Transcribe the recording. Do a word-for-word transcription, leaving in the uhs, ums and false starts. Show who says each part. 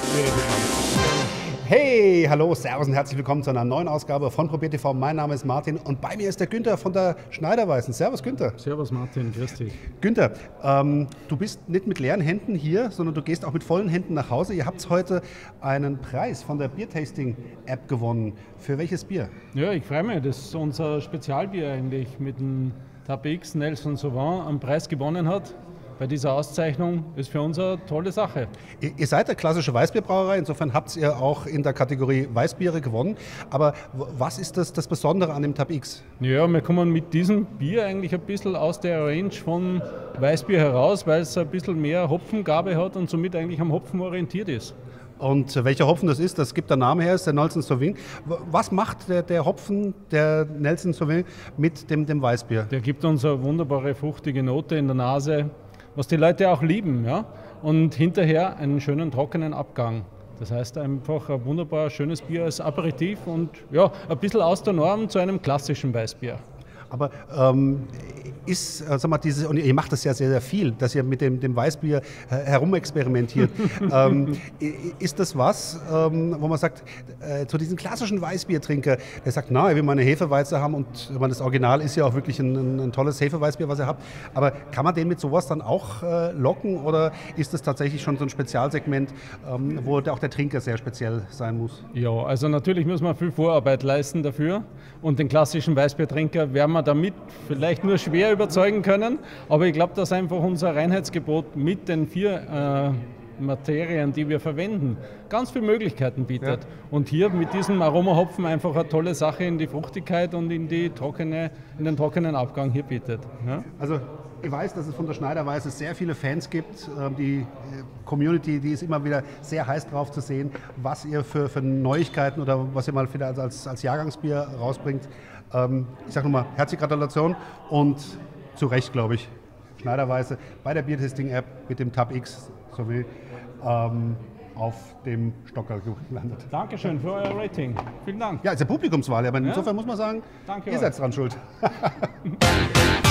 Speaker 1: Hey, hallo, servus und herzlich willkommen zu einer neuen Ausgabe von ProbierTV. Mein Name ist Martin und bei mir ist der Günther von der Schneiderweißen. Servus Günther.
Speaker 2: Servus Martin, grüß dich.
Speaker 1: Günther, ähm, du bist nicht mit leeren Händen hier, sondern du gehst auch mit vollen Händen nach Hause. Ihr habt heute einen Preis von der Biertasting-App gewonnen. Für welches Bier?
Speaker 2: Ja, ich freue mich, dass unser Spezialbier eigentlich mit dem T A P X Nelson Sauvin einen Preis gewonnen hat. Bei dieser Auszeichnung ist für uns eine tolle Sache.
Speaker 1: Ihr, ihr seid eine klassische Weißbierbrauerei, insofern habt ihr auch in der Kategorie Weißbiere gewonnen. Aber was ist das, das Besondere an dem T A P X?
Speaker 2: Ja, wir kommen mit diesem Bier eigentlich ein bisschen aus der Range von Weißbier heraus, weil es ein bisschen mehr Hopfengabe hat und somit eigentlich am Hopfen orientiert ist.
Speaker 1: Und welcher Hopfen das ist, das gibt der Name her, ist der Nelson Sauvin. Was macht der, der Hopfen, der Nelson Sauvin, mit dem, dem Weißbier?
Speaker 2: Der gibt uns eine wunderbare, fruchtige Note in der Nase, was die Leute auch lieben. Ja? Und hinterher einen schönen, trockenen Abgang. Das heißt einfach ein wunderbar schönes Bier als Aperitif und ja, ein bisschen aus der Norm zu einem klassischen Weißbier.
Speaker 1: Aber ähm, ist, äh, sag mal, dieses, und ihr macht das ja sehr, sehr viel, dass ihr mit dem, dem Weißbier äh, herumexperimentiert. ähm, ist das was, ähm, wo man sagt, äh, zu diesem klassischen Weißbiertrinker, der sagt, na, ich will mal eine Hefeweize haben und ich meine, das Original ist ja auch wirklich ein, ein, ein tolles Hefeweißbier, was ihr habt. Aber kann man den mit sowas dann auch äh, locken oder ist das tatsächlich schon so ein Spezialsegment, ähm, wo auch der Trinker sehr speziell sein muss?
Speaker 2: Ja, also natürlich muss man viel Vorarbeit leisten dafür und den klassischen Weißbiertrinker werden wir damit vielleicht nur schwer überzeugen können, aber ich glaube, dass einfach unser Reinheitsgebot mit den vier äh, Materien, die wir verwenden, ganz viele Möglichkeiten bietet. Ja. Und hier mit diesem Aromahopfen einfach eine tolle Sache in die Fruchtigkeit und in, die trockene, in den trockenen Abgang hier bietet. Ja?
Speaker 1: Also ich weiß, dass es von der Schneiderweiße sehr viele Fans gibt. Die Community, die ist immer wieder sehr heiß drauf zu sehen, was ihr für, für Neuigkeiten oder was ihr mal wieder als, als, als Jahrgangsbier rausbringt. Ich sage nochmal, herzliche Gratulation und zu Recht, glaube ich, Schneiderweiße bei der Biertasting-App mit dem T A P X sowie ähm, auf dem Stockerl gelandet.
Speaker 2: Dankeschön für euer Rating. Vielen Dank.
Speaker 1: Ja, ist ja Publikumswahl, aber insofern ja? muss man sagen,
Speaker 2: Danke
Speaker 1: ihr
Speaker 2: euch.
Speaker 1: seid dran schuld.